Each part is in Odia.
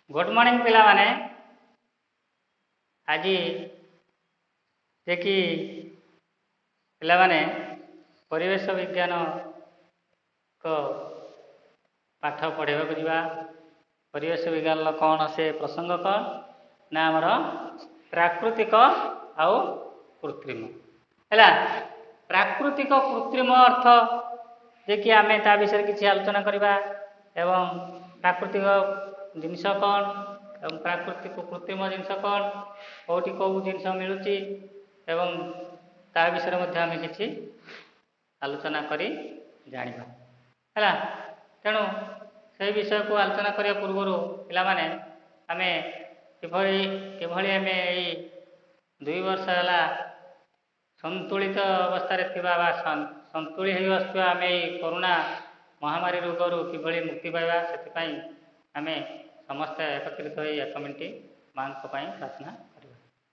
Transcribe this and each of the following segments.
गुड मॉर्निंग पिला माने आज देखी पिला माने परिवेश विज्ञान को पाठ पढ़ाइबा जावा। परिवेश विज्ञान कौन से प्रसंग कौन ना आमर प्राकृतिक आउ कृत्रिम है। प्राकृतिक कृत्रिम अर्थ देखिए आम ता विषय किसी आलोचना करवा एवं प्राकृतिक जिनस कौन एवं प्राकृतिक कृत्रिम जिनस कौन कौटी कौ जिनस मिलूँ एवं ता विषय आम किसी आलोचना करी जानिबा है। तेणु से विषय को आलोचना करने पूर्व पाने आम किभली आम यही 2 वर्ष है संतुलित अवस्था संतुली हो आम कोरोना महामारी रोगर किभली मुक्ति पाइबा से आम समस्त एकत्रित हो 1 मिनिट माँ प्रार्थना करवा।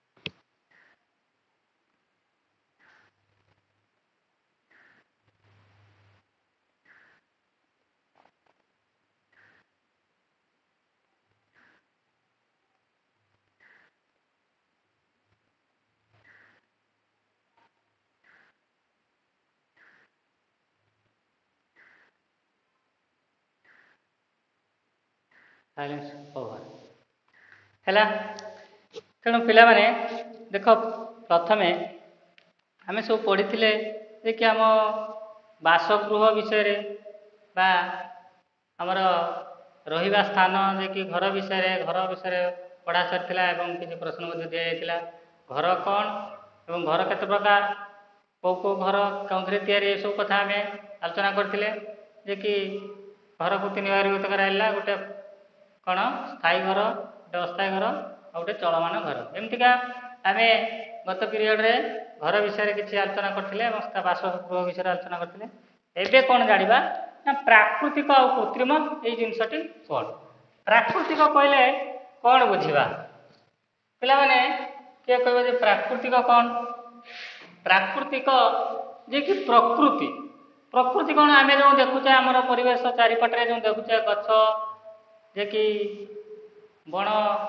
साइलेंस ओवर है। तेणु पिला माने देख प्रथम आम सब पढ़ी कि आम बासगृह विषय बा आमर रहिबा स्थान जे कि घर विषय पढ़ा सारी किसी प्रश्न दि जाता। घर कौन एवं घर केते प्रकार कौ कौ घर कौन या सब कथा आम आलोचना करते जे कि घर को 3 भाग विभक्त कराला। गोटे कौन स्थायी घर, गोटे अस्थायी घर और गोटे चलमान घर। एमतीका आम गत पीरियड रे घर विषय किसी आलोचना करते बासगृह विषय आलोचना करते। एबे कौन जानिबा ना प्राकृतिक और कृत्रिम ये जिनसटी कौन। प्राकृतिक कहले कौन बुझा पिला माने किए कह प्राकृतिक कौन। प्राकृतिक जे कि प्रकृति प्रकृति कौन आम जो देखुचे आमर परिवेश चारिपटे जो देखुचे गछ जे कि बण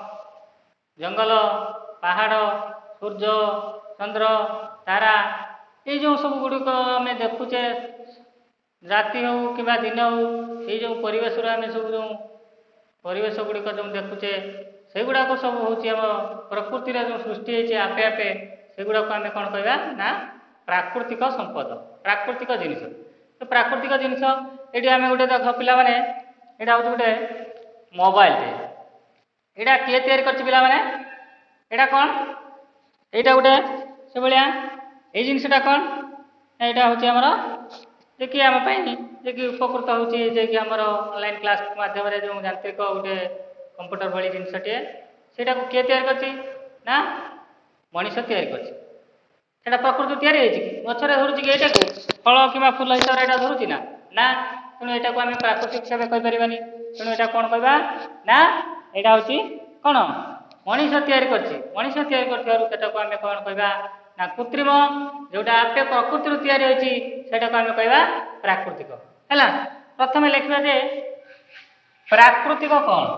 जंगल पहाड़ सूर्य चंद्र तारा ये जो सब गुड़िक आम देखुचे राति हो कि दिन हो ये जो परिवेश आम सब जो परिवेश गुड़िक जो देखुचे से गुड़ाक सब हूँ प्रकृतिर जो सृष्टि होती आपे आपे से गुड़ाक आम कौन कहवा ना प्राकृतिक संपद प्राकृतिक जिनिस। तो प्राकृतिक जिनिस ये आम गोटे देख पिला माने यहाँ हूँ गोटे मोबाइल यहाँ किए तैयारी करछि पिला माने यहाँ कौन यहाँ गोटे से भाया ये जिनसटा कौन यहाँ हूँ आमर जे कि आम जे कि उपकृत होची जे कि आमर ऑनलाइन क्लास माध्यम जो यांत्रिक गोटे कंप्यूटर भली जिनसटे सेटा को किए तैयारी करछि ना मनीष तैयारी करछि। सेटा प्रकृति तैयारी होइछि कि गछरे धरुछि कि एटा को फल किबा फूल हिसाब एटा धरुछि ना ना। तेणु एटा को आम प्राकृतिक हिसाब कहि परिबानी। तेणु एटा कौन कहबा ना एटा होछि कौन मनीष तैयारी करछि। मनीष तैयारी करथिबारु सेटा को आम कौन कहबा ना कृत्रिम जोटा आपे प्रकृति तैयारी होइछि सेटा को आम कहबा प्राकृतिक है। प्रथम लिखिबा जे प्राकृतिक कौन।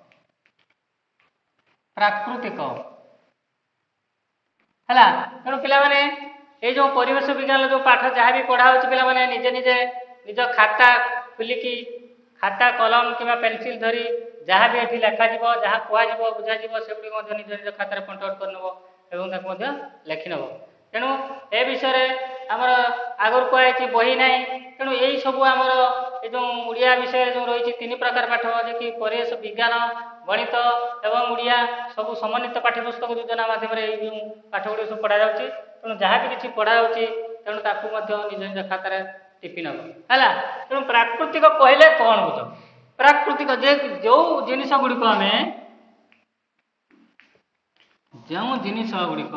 प्राकृतिक है तेणु पिला माने ये जो परिवेश विज्ञान जो पाठ जहाँ भी पढ़ा होछि पिला माने निजे निजे निज खाता खुलिकी खाता कलम कि पेनसिल धरी जहाँ भी ये लेखा जहाँ कह बुझा से गुड़ी निज निज खातार प्रिंट आउट कर लेखिनब। तेणु ए विषय आमर आगुरी कहुई बही ना। तेणु यही सब आमर ये जो उड़िया विषय जो रही 3 प्रकार पाठ जे कि परिवेश विज्ञान गणित एवं उड़िया सब समन्वित पाठ्यपुस्तक योजना माध्यम पाठ गुड़ी सब पढ़ा जाऊँगी। तेणु जहाँ भी किसी पढ़ा तेणु ताकू निज निज खातार टिपि नब है। तेणु प्राकृतिक कहले कौन बुझ प्राकृतिक जे जो जिनिस गुड़िक आम जो जिनिस गुड़िक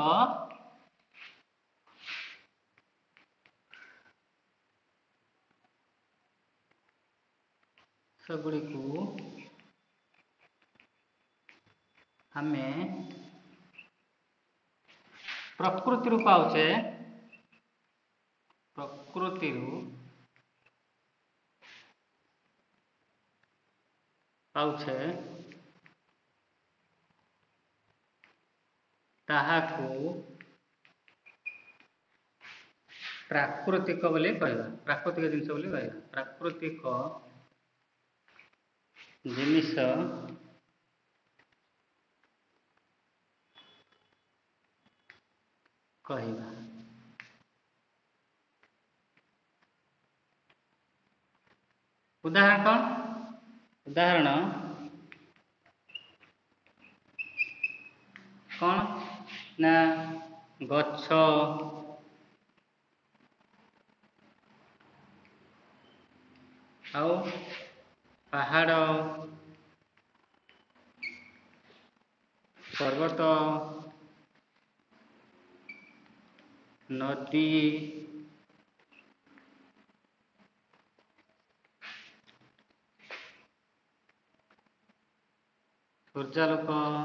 सेगुड़ी को आम प्रकृति पाचे प्रकृति पाउछे ତାହାକୁ ପ୍ରାକୃତିକ ବୋଲି କହିବା, ପ୍ରାକୃତିକ ଜିନିଷ ବୋଲି କହିବା। ପ୍ରାକୃତିକ ଜିନିଷ କହିବା। ଉଦାହରଣ କ'ଣ? ଉଦାହରଣ କ'ଣ ନା ଗଛ, ଆଉ ପାହାଡ଼, ପର୍ବତ, ନଦୀ, ସୂର୍ଯ୍ୟାଲୋକ,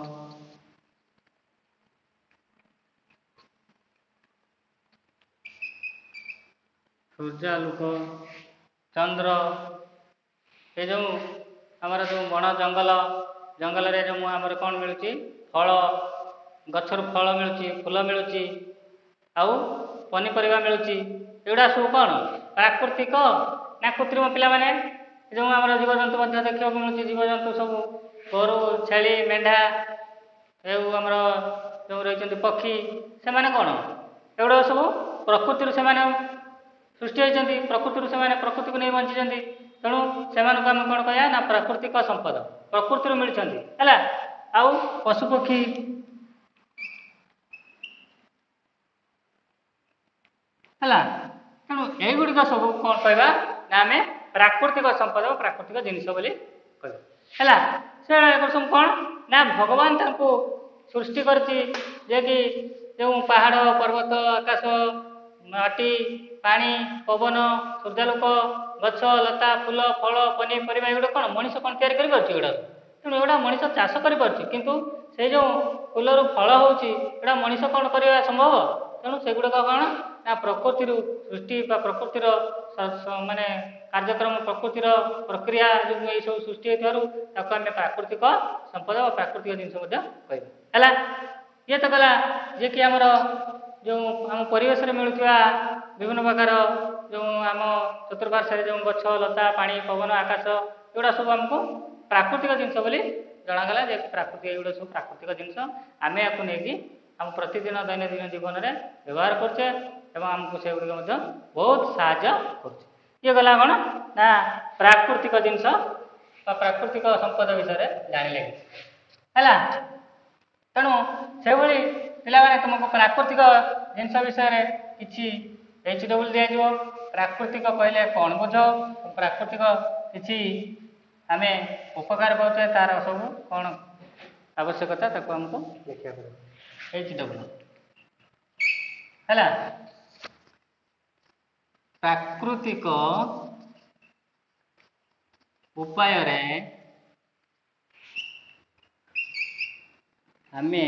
ଚନ୍ଦ୍ର, ଏ ଯେଉଁ ଆମର ଯେଉଁ ବଣ ଜଙ୍ଗଲରେ ଯେଉଁ ଆମର କ'ଣ ମିଳୁଛି? ଫଳ, ଗଛରୁ ଫଳ ମିଳୁଛି, ଫୁଲ ମିଳୁଛି, ଆଉ ପନିପରିବା ମିଳୁଛି। ଏଗୁଡ଼ା ସବୁ କ'ଣ ପ୍ରାକୃତିକ ନା କୃତ୍ରିମ? ପିଲାମାନେ, ଯେଉଁ ଆମର ଜୀବଜନ୍ତୁ ମଧ୍ୟ ଦେଖିବାକୁ ମିଳୁଛି, ଜୀବଜନ୍ତୁ ସବୁ ଗୋରୁ, ଛେଳି, ମେଣ୍ଢା, ଏଉ ଆମର ଯେଉଁ ରହିଛନ୍ତି ପକ୍ଷୀ, ସେମାନେ କ'ଣ? ଏଗୁଡ଼ା ସବୁ ପ୍ରକୃତିରୁ ସେମାନେ ସୃଷ୍ଟି ହୋଇଛନ୍ତି, ପ୍ରକୃତିରୁ ସେମାନେ ପ୍ରକୃତିକୁ ନେଇ ବଞ୍ଚିଛନ୍ତି। ତେଣୁ ସେମାନଙ୍କୁ ଆମେ କ'ଣ କହିବା ନା ପ୍ରାକୃତିକ ସମ୍ପଦ, ପ୍ରକୃତିରୁ ମିଳିଛନ୍ତି, ହେଲା। ଆଉ ପଶୁପକ୍ଷୀ, ହେଲା। ତେଣୁ ଏଇଗୁଡ଼ିକ ସବୁ କ'ଣ କହିବା ନା ଆମେ ପ୍ରାକୃତିକ ସମ୍ପଦ, ପ୍ରାକୃତିକ ଜିନିଷ ବୋଲି କହିବା, ହେଲା। ସେଗୁଡ଼ା ସବୁ କ'ଣ ନା ଭଗବାନ ତାଙ୍କୁ ସୃଷ୍ଟି କରିଛି, ଯିଏକି ଯେଉଁ ପାହାଡ଼, ପର୍ବତ, ଆକାଶ, ମାଟି, ପାଣି, ପବନ, ସୂର୍ଯ୍ୟାଲୋକ, ଗଛ, ଲତା, ଫୁଲ, ଫଳ, ପନିପରିବା, ଏଗୁଡ଼ା କ'ଣ ମଣିଷ କ'ଣ ତିଆରି କରିପାରୁଛି? ଏଗୁଡ଼ା ତେଣୁ ଏଗୁଡ଼ା ମଣିଷ ଚାଷ କରିପାରୁଛି, କିନ୍ତୁ ସେଇ ଯେଉଁ ଫୁଲରୁ ଫଳ ହେଉଛି ଏଗୁଡ଼ା ମଣିଷ କ'ଣ କରିବା ସମ୍ଭବ? ତେଣୁ ସେଗୁଡ଼ିକ କ'ଣ ନା ପ୍ରକୃତିରୁ ସୃଷ୍ଟି ବା ପ୍ରକୃତିର ମାନେ କାର୍ଯ୍ୟକ୍ରମ, ପ୍ରକୃତିର ପ୍ରକ୍ରିୟା ଯୋଗୁଁ ଏହିସବୁ ସୃଷ୍ଟି ହୋଇଥିବାରୁ ତାକୁ ଆମେ ପ୍ରାକୃତିକ ସମ୍ପଦ ବା ପ୍ରାକୃତିକ ଜିନିଷ ମଧ୍ୟ କହିବା, ହେଲା। ଇଏ ତ ଗଲା ଯିଏକି ଆମର ଯେଉଁ ଆମ ପରିବେଶରେ ମିଳୁଥିବା ବିଭିନ୍ନ ପ୍ରକାର ଯେଉଁ ଆମ ଚତୁଃପାର୍ଶ୍ୱରେ ଯେଉଁ ଗଛ, ଲତା, ପାଣି, ପବନ, ଆକାଶ, ଏଗୁଡ଼ା ସବୁ ଆମକୁ ପ୍ରାକୃତିକ ଜିନିଷ ବୋଲି ଜଣାଗଲା। ଯେ ପ୍ରାକୃତିକ, ଏଗୁଡ଼ା ସବୁ ପ୍ରାକୃତିକ ଜିନିଷ, ଆମେ ୟାକୁ ନେଇକି ଆମ ପ୍ରତିଦିନ ଦୈନନ୍ଦିନ ଜୀବନରେ ବ୍ୟବହାର କରୁଛେ ଏବଂ ଆମକୁ ସେଗୁଡ଼ିକ ମଧ୍ୟ ବହୁତ ସାହାଯ୍ୟ କରୁଛି। ଇଏ ଗଲା କ'ଣ ନା ପ୍ରାକୃତିକ ଜିନିଷ ବା ପ୍ରାକୃତିକ ସମ୍ପଦ ବିଷୟରେ ଜାଣିଲେ, ହେଲା। ତେଣୁ ସେଭଳି ପିଲାମାନେ ତୁମକୁ ପ୍ରାକୃତିକ ଜିନିଷ ବିଷୟରେ କିଛି HW ଦିଆଯିବ। ପ୍ରାକୃତିକ କହିଲେ କ'ଣ ବୁଝ? ପ୍ରାକୃତିକ କିଛି ଆମେ ଉପକାର ପାଉଛେ, ତାର ସବୁ କ'ଣ ଆବଶ୍ୟକତା, ତାକୁ ଆମକୁ ଦେଖିବାକୁ ପଡ଼ିବ। HW, ହେଲା। ପ୍ରାକୃତିକ ଉପାୟରେ ଆମେ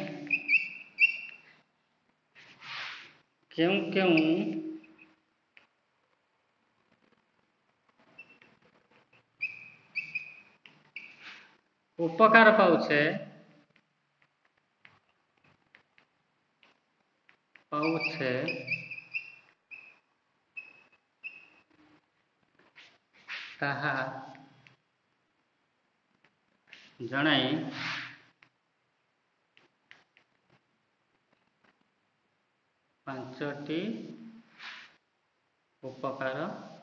କେଉଁ କେଉଁ ଉପକାର ପାଉଛେ ତାହା ଜଣାଇ ପାଞ୍ଚଟି ଉପକାର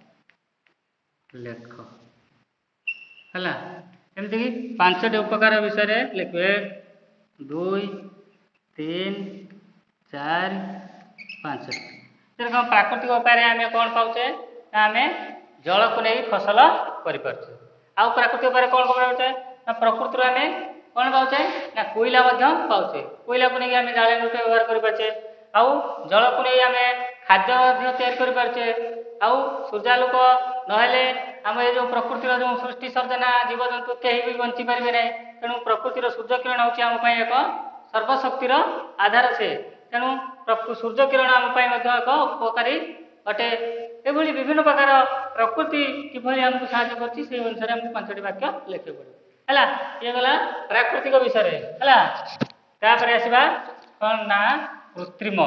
ଲେଖ, ହେଲା। ଏମିତିକି ପାଞ୍ଚଟି ଉପକାର ବିଷୟରେ ଲେଖିବେ। 2, 3, 4, 5। ଯେରକମ ପ୍ରାକୃତିକ ଉପାୟରେ ଆମେ କ'ଣ ପାଉଛେ ନା ଆମେ ଜଳକୁ ନେଇ ଫସଲ କରିପାରୁଛେ। ଆଉ ପ୍ରାକୃତିକ ଉପାୟରେ କ'ଣ ପାଉଛେ ନା ପ୍ରକୃତିରୁ ଆମେ କ'ଣ ପାଉଛେ ନା କୋଇଲା ମଧ୍ୟ ପାଉଛେ। କୋଇଲାକୁ ନେଇକି ଆମେ ଜାଳେଣୀ ରୂପେ ବ୍ୟବହାର କରିପାରୁଛେ। ଆଉ ଜଳକୁ ନେଇ ଆମେ ଖାଦ୍ୟ ମଧ୍ୟ ତିଆରି କରିପାରୁଛେ। ଆଉ ସୂର୍ଯ୍ୟାଲୋକ ନହେଲେ ଆମ ଏ ଯେଉଁ ପ୍ରକୃତିର ଯେଉଁ ସୃଷ୍ଟି ସର୍ଜନା ଜୀବଜନ୍ତୁ କେହି ବି ବଞ୍ଚି ପାରିବେ ନାହିଁ। ତେଣୁ ପ୍ରକୃତିର ସୂର୍ଯ୍ୟକିରଣ ହେଉଛି ଆମ ପାଇଁ ଏକ ସର୍ବଶକ୍ତିର ଆଧାର ସେ। ତେଣୁ ସୂର୍ଯ୍ୟକିରଣ ଆମ ପାଇଁ ମଧ୍ୟ ଏକ ଉପକାରୀ ଅଟେ। ଏଭଳି ବିଭିନ୍ନ ପ୍ରକାର ପ୍ରକୃତି କିଭଳି ଆମକୁ ସାହାଯ୍ୟ କରୁଛି ସେଇ ଅନୁସାରେ ଆମକୁ ପାଞ୍ଚଟି ବାକ୍ୟ ଲେଖିବାକୁ ପଡ଼ିବ, ହେଲା। ଇଏ ଗଲା ପ୍ରାକୃତିକ ବିଷୟରେ, ହେଲା। ତାପରେ ଆସିବା କ'ଣ ନା କୃତ୍ରିମ।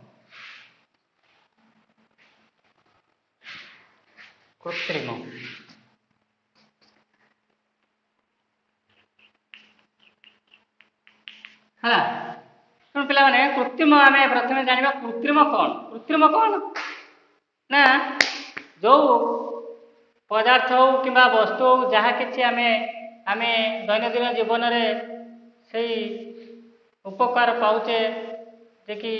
କୃତ୍ରିମ ହେଲା। ତେଣୁ ପିଲାମାନେ କୃତ୍ରିମ ଆମେ ପ୍ରଥମେ ଜାଣିବା କୃତ୍ରିମ କ'ଣ? କୃତ୍ରିମ କ'ଣ ନା ଯୋଉ ପଦାର୍ଥ ହଉ କିମ୍ବା ବସ୍ତୁ ହଉ ଯାହା କିଛି ଆମେ ଦୈନନ୍ଦିନ ଜୀବନରେ ସେଇ ଉପକାର ପାଉଛେ ଯେ କି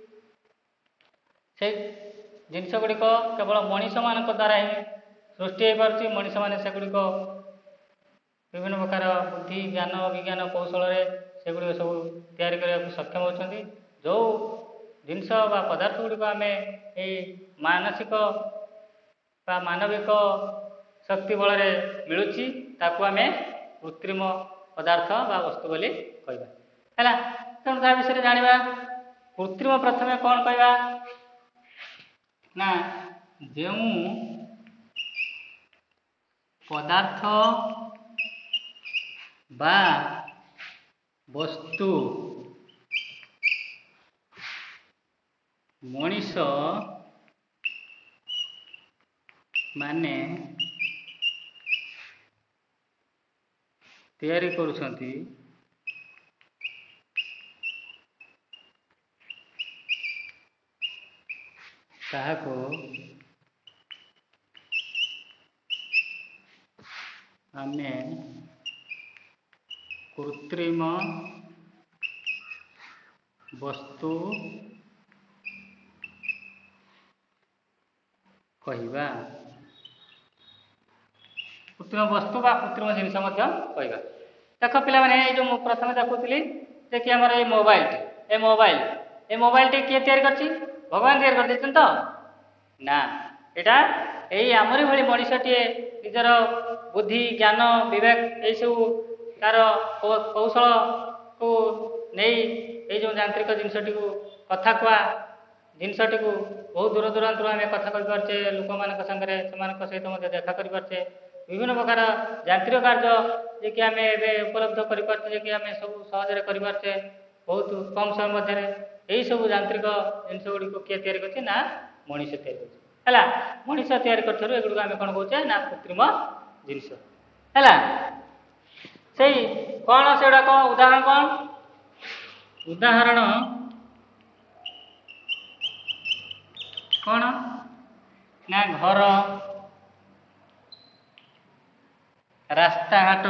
ସେ ଜିନିଷ ଗୁଡ଼ିକ କେବଳ ମଣିଷମାନଙ୍କ ଦ୍ୱାରା ହିଁ ସୃଷ୍ଟି ହୋଇପାରୁଛି। ମଣିଷମାନେ ସେଗୁଡ଼ିକ ବିଭିନ୍ନ ପ୍ରକାର ବୁଦ୍ଧି ଜ୍ଞାନ ବିଜ୍ଞାନ କୌଶଳରେ ସେଗୁଡ଼ିକ ସବୁ ତିଆରି କରିବାକୁ ସକ୍ଷମ ହେଉଛନ୍ତି। ଯେଉଁ ଜିନିଷ ବା ପଦାର୍ଥ ଗୁଡ଼ିକ ଆମେ ଏଇ ମାନସିକ ବା ମାନବିକ ଶକ୍ତି ବଳରେ ମିଳୁଛି ତାକୁ ଆମେ କୃତ୍ରିମ ପଦାର୍ଥ ବା ବସ୍ତୁ ବୋଲି କହିବା ହେଲା। ତେଣୁ ତା ବିଷୟରେ ଜାଣିବା। କୃତ୍ରିମ ପ୍ରଥମେ କ'ଣ କହିବା ନା ଯେଉଁ ପଦାର୍ଥ ବା ବସ୍ତୁ ମଣିଷ ମାନେ ତିଆରି କରୁଛନ୍ତି ତାହାକୁ ଆମେ କୃତ୍ରିମ ବସ୍ତୁ କହିବା। କୃତ୍ରିମ ବସ୍ତୁ ବା କୃତ୍ରିମ ଜିନିଷ ମଧ୍ୟ କହିବା। ଦେଖ ପିଲାମାନେ ଏଇ ଯେଉଁ ମୁଁ ପ୍ରଥମେ ଦେଖୁଥିଲି ଯେ କି ଆମର ଏଇ ମୋବାଇଲଟି କିଏ ତିଆରି କରିଛି? ଭଗବାନ ତିଆରି କରିଦେଇଛନ୍ତି ତ? ନା, ଏଇଟା ଏଇ ଆମରି ଭଳି ମଣିଷଟିଏ ନିଜର ବୁଦ୍ଧି ଜ୍ଞାନ ବିବେକ ଏଇସବୁ ତାର କୌଶଳକୁ ନେଇ ଏଇ ଯେଉଁ ଯାନ୍ତ୍ରିକ ଜିନିଷଟିକୁ କଥା କୁହା ଜିନିଷଟିକୁ ବହୁତ ଦୂର ଦୂରାନ୍ତରୁ ଆମେ କଥା କହିପାରୁଛେ। ଲୋକମାନଙ୍କ ସାଙ୍ଗରେ ସେମାନଙ୍କ ସହିତ ମଧ୍ୟ ଦେଖା କରିପାରୁଛେ। ବିଭିନ୍ନ ପ୍ରକାର ଯାନ୍ତ୍ରିକ କାର୍ଯ୍ୟ ଯେ କି ଆମେ ଏବେ ଉପଲବ୍ଧ କରିପାରୁଛେ ଯେ କି ଆମେ ସବୁ ସହଜରେ କରିପାରୁଛେ ବହୁତ କମ ସମୟ ମଧ୍ୟରେ। ଏହିସବୁ ଯାନ୍ତ୍ରିକ ଜିନିଷ ଗୁଡ଼ିକୁ କିଏ ତିଆରି କରିଛି? ନା ମଣିଷ ତିଆରି କରିଛି ହେଲା। ମଣିଷ ତିଆରି କରିଥିବାରୁ ଏଗୁଡ଼ିକୁ ଆମେ କ'ଣ କହୁଛେ? ନା କୃତ୍ରିମ ଜିନିଷ ହେଲା। ସେଇ କ'ଣ ସେଗୁଡ଼ା କ'ଣ ଉଦାହରଣ କ'ଣ? ଉଦାହରଣ କ'ଣ ନା ଘର, ରାସ୍ତାଘାଟ,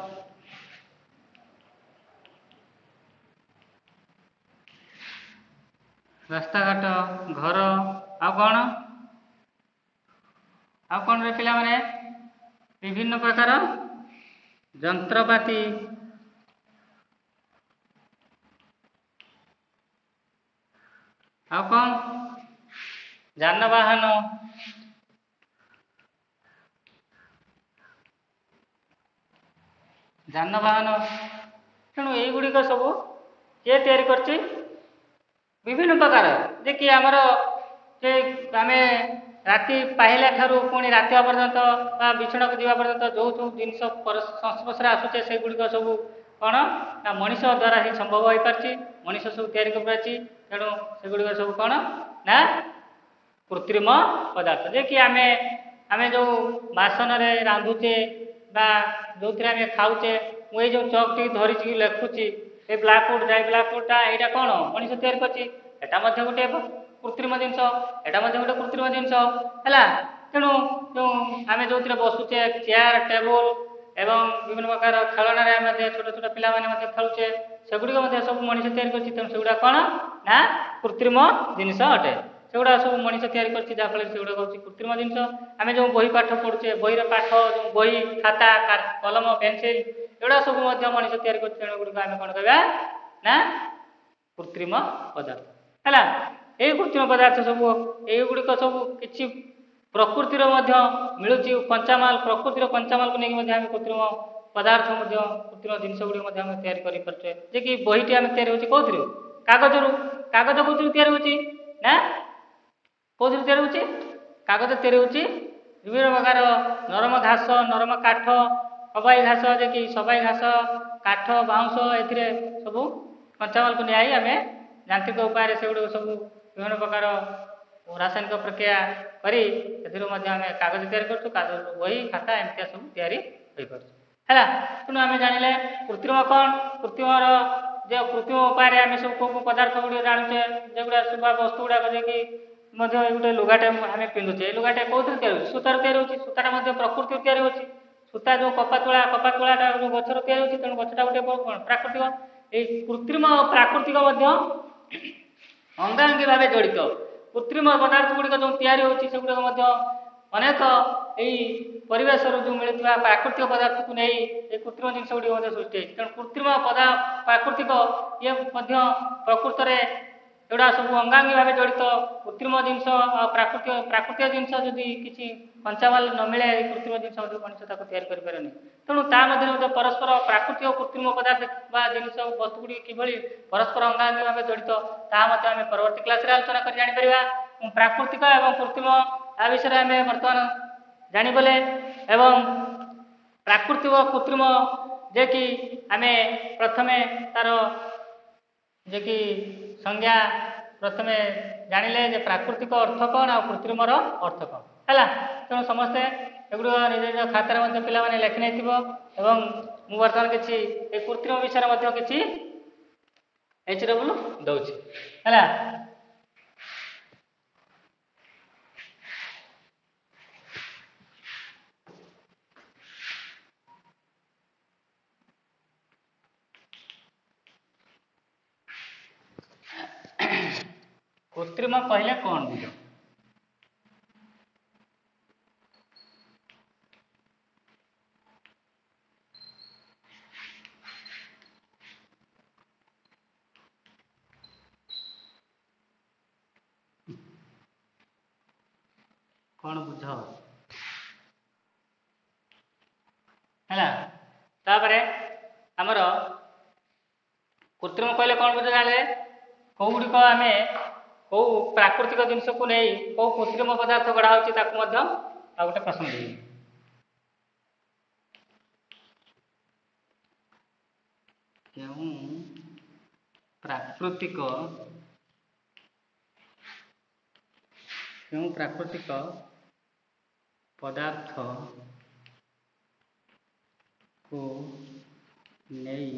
ଘର ଆଉ କ'ଣ ରେ ପିଲାମାନେ ବିଭିନ୍ନ ପ୍ରକାର ଯନ୍ତ୍ରପାତି ଆଉ କ'ଣ ଯାନବାହନ ତେଣୁ ଏଇଗୁଡ଼ିକ ସବୁ କିଏ ତିଆରି କରିଛି? ବିଭିନ୍ନ ପ୍ରକାର ଯେ କି ଆମର ଯେ ଆମେ ରାତି ପାହିଲା ଠାରୁ ପୁଣି ରାତି ହେବା ପର୍ଯ୍ୟନ୍ତ ବା ବିଛଣାକୁ ଯିବା ପର୍ଯ୍ୟନ୍ତ ଯେଉଁ ଯେଉଁ ଜିନିଷ ସଂସ୍ପର୍ଶରେ ଆସୁଛେ ସେଗୁଡ଼ିକ ସବୁ କ'ଣ ନା ମଣିଷ ଦ୍ୱାରା ହିଁ ସମ୍ଭବ ହୋଇପାରିଛି। ମଣିଷ ସବୁ ତିଆରି କରିପାରିଛି। ତେଣୁ ସେଗୁଡ଼ିକ ସବୁ କ'ଣ ନା କୃତ୍ରିମ ପଦାର୍ଥ ଯେ କି ଆମେ ଯେଉଁ ବାସନରେ ରାନ୍ଧୁଛେ ବା ଯେଉଁଥିରେ ଆମେ ଖାଉଛେ। ମୁଁ ଏଇ ଯେଉଁ ଚକ୍ଟି ଧରିଛି ଲେଖୁଛି ଏ ବ୍ଲାକବୋର୍ଡଟା ଏଇଟା କ'ଣ ମଣିଷ ତିଆରି କରିଛି। ଏଟା ମଧ୍ୟ ଗୋଟେ କୃତ୍ରିମ ଜିନିଷ, ଏଟା ମଧ୍ୟ ଗୋଟେ କୃତ୍ରିମ ଜିନିଷ ହେଲା। ତେଣୁ ଯେଉଁ ଆମେ ଯେଉଁଥିରେ ବସୁଛେ ଚେୟାର ଟେବୁଲ ଏବଂ ବିଭିନ୍ନ ପ୍ରକାର ଖେଳଣାରେ ଆମେ ମଧ୍ୟ ଛୋଟ ଛୋଟ ପିଲାମାନେ ମଧ୍ୟ ଖେଳୁଛେ ସେଗୁଡ଼ିକ ମଧ୍ୟ ସବୁ ମଣିଷ ତିଆରି କରିଛି। ତେଣୁ ସେଗୁଡ଼ା କ'ଣ ନା କୃତ୍ରିମ ଜିନିଷ ଅଟେ। ସେଗୁଡ଼ା ସବୁ ମଣିଷ ତିଆରି କରିଛି ଯାହାଫଳରେ ସେଗୁଡ଼ା ହେଉଛି କୃତ୍ରିମ ଜିନିଷ। ଆମେ ଯେଉଁ ବହି ପାଠ ପଢ଼ୁଛେ ବହିର ପାଠ ଯେଉଁ ବହି ଖାତା କଲମ ପେନସିଲ ଏଗୁଡ଼ା ସବୁ ମଧ୍ୟ ମଣିଷ ତିଆରି କରିଛି। ତେଣୁ ଏଗୁଡ଼ିକ ଆମେ କ'ଣ କହିବା ନା କୃତ୍ରିମ ପଦାର୍ଥ ହେଲା। ଏଇ କୃତ୍ରିମ ପଦାର୍ଥ ସବୁ ଏଇଗୁଡ଼ିକ ସବୁ କିଛି ପ୍ରକୃତିର ମଧ୍ୟ ମିଳୁଛି କଞ୍ଚାମାଲ। ପ୍ରକୃତିର କଞ୍ଚାମାଲକୁ ନେଇକି ମଧ୍ୟ ଆମେ କୃତ୍ରିମ ପଦାର୍ଥ ମଧ୍ୟ କୃତ୍ରିମ ଜିନିଷ ଗୁଡ଼ିକ ମଧ୍ୟ ଆମେ ତିଆରି କରିପାରୁଛେ। ଯେ କି ବହିଟି ଆମେ ତିଆରି ହେଉଛି କେଉଁଥିରୁ? କାଗଜ କେଉଁଥିରୁ ତିଆରି ହେଉଛି ନା କେଉଁଥିରୁ ତିଆରି ହେଉଛି? କାଗଜ ତିଆରି ହେଉଛି ବିଭିନ୍ନ ପ୍ରକାର ନରମ ଘାସ ନରମ କାଠ ସବାଇ ଘାସ ଯେ କି ସବାଇ ଘାସ କାଠ ବାଉଁଶ ଏଥିରେ ସବୁ କଞ୍ଚାମାଲକୁ ନେଇ ଆମେ ଯାନ୍ତ୍ରିକ ଉପାୟରେ ସେଗୁଡିକ ସବୁ ବିଭିନ୍ନ ପ୍ରକାର ରାସାୟନିକ ପ୍ରକ୍ରିୟା କରି ସେଥିରୁ ମଧ୍ୟ ଆମେ କାଗଜ ତିଆରି କରୁଛୁ, କାଗଜ ବହି ଖାତା ଏମିତିଆ ସବୁ ତିଆରି ହୋଇପାରୁଛୁ ହେଲା। ତେଣୁ ଆମେ ଜାଣିଲେ କୃତ୍ରିମ କ'ଣ, କୃତ୍ରିମର ଯେ କୃତ୍ରିମ ଉପାୟରେ ଆମେ ସବୁ କୋଉ କୋଉ ପଦାର୍ଥ ଗୁଡ଼ିକ ଜାଣୁଛେ, ଯେଗୁଡ଼ା ସବୁ ବସ୍ତୁ ଗୁଡ଼ାକ ଯାଇକି ମଧ୍ୟ ଗୋଟେ ଲୁଗାଟେ ଆମେ ପିନ୍ଧୁଛେ, ଏ ଲୁଗାଟେ କୋଉଥିରୁ ତିଆରି ହେଉଛି, ସୂତାରୁ ତିଆରି ହେଉଛି, ସୂତାଟା ମଧ୍ୟ ପ୍ରକୃତିରୁ ତିଆରି ହେଉଛି। ସୂତା ଯେଉଁ କପା ତୁଳାଟା ଯେଉଁ ଗଛରୁ ତିଆରି ହେଉଛି, ତେଣୁ ଗଛଟା ଗୋଟେ କ'ଣ ପ୍ରାକୃତିକ। ଏଇ କୃତ୍ରିମ ପ୍ରାକୃତିକ ମଧ୍ୟ ଅଙ୍ଗାଅଙ୍ଗୀ ଭାବେ ଜଡ଼ିତ। କୃତ୍ରିମ ପଦାର୍ଥ ଗୁଡ଼ିକ ଯେଉଁ ତିଆରି ହେଉଛି ସେଗୁଡ଼ିକ ମଧ୍ୟ ଅନେକ ଏଇ ପରିବେଶରୁ ଯେଉଁ ମିଳୁଥିବା ପ୍ରାକୃତିକ ପଦାର୍ଥକୁ ନେଇ ଏ କୃତ୍ରିମ ଜିନିଷ ଗୁଡ଼ିକ ମଧ୍ୟ ସୃଷ୍ଟି ହୋଇଛି। ତେଣୁ କୃତ୍ରିମ ପ୍ରାକୃତିକ ଇଏ ମଧ୍ୟ ପ୍ରକୃତରେ ଏଗୁଡ଼ା ସବୁ ଅଙ୍ଗାଅଙ୍ଗୀ ଭାବେ ଜଡ଼ିତ। କୃତ୍ରିମ ଜିନିଷ ଆଉ ପ୍ରାକୃତିକ ଜିନିଷ ଯଦି କିଛି କଞ୍ଚାମାଲ ନ ମିଳେ, କୃତ୍ରିମ ଜିନିଷ ମଧ୍ୟ ମଣିଷ ତାକୁ ତିଆରି କରିପାରେନି। ତେଣୁ ତା ମଧ୍ୟରେ ମଧ୍ୟ ପରସ୍ପର ପ୍ରାକୃତିକ କୃତ୍ରିମ ପଦାର୍ଥ ବା ଜିନିଷ ବସ୍ତୁ ଗୁଡ଼ିକ କିଭଳି ପରସ୍ପର ଅଙ୍ଗାଅଙ୍ଗୀ ଭାବେ ଜଡ଼ିତ, ତାହା ମଧ୍ୟ ଆମେ ପରବର୍ତ୍ତୀ କ୍ଲାସରେ ଆଲୋଚନା କରି ଜାଣିପାରିବା। ପ୍ରାକୃତିକ ଏବଂ କୃତ୍ରିମ ତା ବିଷୟରେ ଆମେ ବର୍ତ୍ତମାନ ଜାଣିଗଲେ ଏବଂ ପ୍ରାକୃତିକ କୃତ୍ରିମ ଯେ କି ଆମେ ପ୍ରଥମେ ତାର ଯେ କି ସଂଜ୍ଞା ପ୍ରଥମେ ଜାଣିଲେ ଯେ ପ୍ରାକୃତିକ ଅର୍ଥ କ'ଣ ଆଉ କୃତ୍ରିମର ଅର୍ଥ କ'ଣ ହେଲା। ତେଣୁ ସମସ୍ତେ ଏଗୁଡ଼ିକ ନିଜ ନିଜ ଖାତାରେ ମଧ୍ୟ ପିଲାମାନେ ଲେଖି ନେଇଥିବ ଏବଂ ମୁଁ ବର୍ତ୍ତମାନ କିଛି ଏ କୃତ୍ରିମ ବିଷୟରେ ମଧ୍ୟ କିଛି ଏଚ୍-ଡବ୍ଲ୍ୟୁ ଦେଉଛି ହେଲା। କୃତ୍ରିମ କହିଲେ କ'ଣ ବୁଝ? କ'ଣ ବୁଝ ହେଲା। ତାପରେ ଆମର କୃତ୍ରିମ କହିଲେ କ'ଣ ବୁଝ ଜାଣିଲେ, କୋଉଗୁଡ଼ିକ ଆମେ କୋଉ ପ୍ରାକୃତିକ ଜିନିଷକୁ ନେଇ କୋଉ କୃତ୍ରିମ ପଦାର୍ଥ ଗଢ଼ା ହେଉଛି ତାକୁ ମଧ୍ୟ ଆଉ ଗୋଟେ ପ୍ରଶ୍ନ ଦେବି। କେଉଁ ପ୍ରାକୃତିକ ପଦାର୍ଥକୁ ନେଇ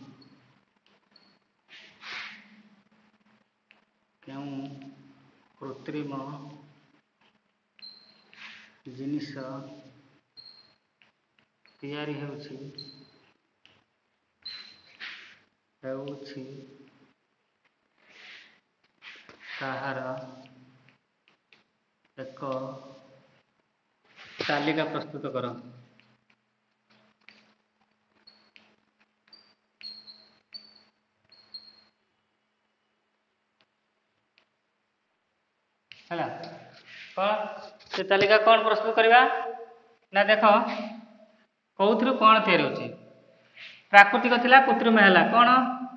କେଉଁ କୃତ୍ରିମ ଜିନିଷ ତିଆରି ହେଉଛି ତାହାର ଏକ ତାଲିକା ପ୍ରସ୍ତୁତ କର। ହେଲା କ'ଣ ସେ ତାଲିକା କ'ଣ ପ୍ରସ୍ତୁତ କରିବା ନା, ଦେଖ କୋଉଥିରୁ କ'ଣ ତିଆରି ହେଉଛି। ପ୍ରାକୃତିକ ଥିଲା, କୃତ୍ରିମ ହେଲା। କ'ଣ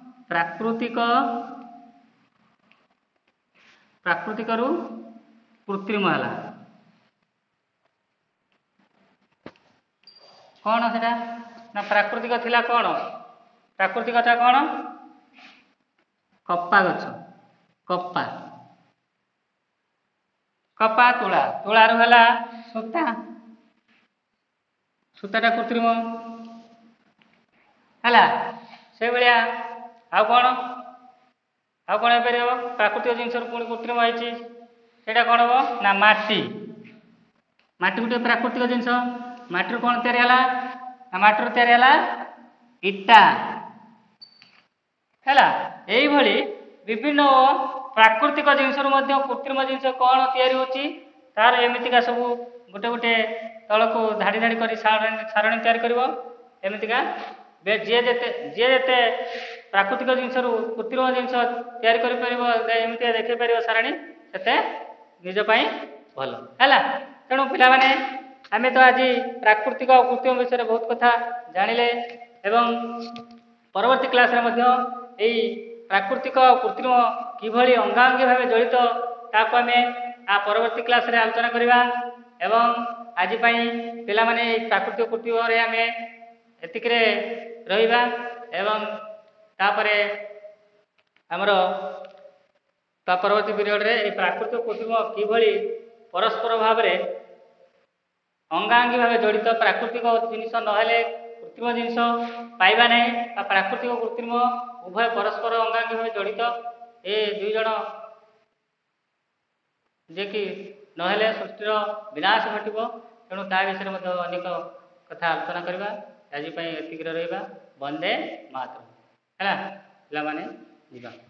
ପ୍ରାକୃତିକରୁ କୃତ୍ରିମ ହେଲା। କ'ଣ ସେଟା ନା, ପ୍ରାକୃତିକ ଥିଲା କ'ଣ, ପ୍ରାକୃତିକଟା କ'ଣ, କପା ଗଛ, କପା ତୁଳାରୁ ହେଲା ସୂତାଟା କୃତ୍ରିମ ହେଲା। ସେଇଭଳିଆ ଆଉ କ'ଣ ହେଇପାରିବ, ପ୍ରାକୃତିକ ଜିନିଷରୁ ପୁଣି କୃତ୍ରିମ ହେଇଛି, ସେଇଟା କ'ଣ ହବ ନା ମାଟି ଗୋଟେ ପ୍ରାକୃତିକ ଜିନିଷ। ମାଟିରୁ କ'ଣ ତିଆରି ହେଲା ନା, ମାଟିରୁ ତିଆରି ହେଲା ଇଟା ହେଲା। ଏଇଭଳି ବିଭିନ୍ନ ପ୍ରାକୃତିକ ଜିନିଷରୁ ମଧ୍ୟ କୃତ୍ରିମ ଜିନିଷ କ'ଣ ତିଆରି ହେଉଛି, ତାର ଏମିତିକା ସବୁ ଗୋଟେ ଗୋଟେ ତଳକୁ ଧାଡ଼ି ଧାଡ଼ି କରି ସାରଣୀ ତିଆରି କରିବ। ଏମିତିକା ଯିଏ ଯେତେ ପ୍ରାକୃତିକ ଜିନିଷରୁ କୃତ୍ରିମ ଜିନିଷ ତିଆରି କରିପାରିବ, ଏମିତିକା ଦେଖେଇ ପାରିବ ସାରଣୀ, ସେତେ ନିଜ ପାଇଁ ଭଲ ହେଲା। ତେଣୁ ପିଲାମାନେ ଆମେ ତ ଆଜି ପ୍ରାକୃତିକ ଆଉ କୃତ୍ରିମ ବିଷୟରେ ବହୁତ କଥା ଜାଣିଲେ ଏବଂ ପରବର୍ତ୍ତୀ କ୍ଲାସରେ ମଧ୍ୟ ଏଇ ପ୍ରାକୃତିକ ଆଉ କୃତ୍ରିମ କିଭଳି ଅଙ୍ଗାଅଙ୍ଗୀ ଭାବେ ଜଡ଼ିତ ତାକୁ ଆମେ ପରବର୍ତ୍ତୀ କ୍ଲାସରେ ଆଲୋଚନା କରିବା। ଏବଂ ଆଜି ପାଇଁ ପିଲାମାନେ ଏଇ ପ୍ରାକୃତିକ କୃତ୍ରିମରେ ଆମେ ଏତିକିରେ ରହିବା ଏବଂ ତାପରେ ଆମର ତା ପରବର୍ତ୍ତୀ ପିରିୟଡ଼ରେ এই ପ୍ରାକୃତିକ କୃତ୍ରିମ କିଭଳି ପରସ୍ପର ଭାବରେ ଅଙ୍ଗାଙ୍ଗୀ ଭାବେ ଜଡ଼ିତ। ପ୍ରାକୃତିକ ଜିନିଷ ନହେଲେ କୃତ୍ରିମ ଜିନିଷ ପାଇବା ନାହିଁ, ବା ପ୍ରାକୃତିକ କୃତ୍ରିମ ଉଭୟ ପରସ୍ପର ଅଙ୍ଗାଙ୍ଗୀ ଭାବେ ଜଡ଼ିତ। ଏ ଦୁଇ ଜଣ ଯିଏକି ନହେଲେ ସୃଷ୍ଟିର ବିନାଶ ଘଟିବ। ତେଣୁ ତା ବିଷୟରେ ମଧ୍ୟ ଅନେକ କଥା ଆଲୋଚନା କରିବା। ଆଜି ପାଇଁ ଏତିକିରେ ରହିବା। ବନ୍ଦେ ମାତରମ୍। ହେଲା ପିଲାମାନେ ଯିବା।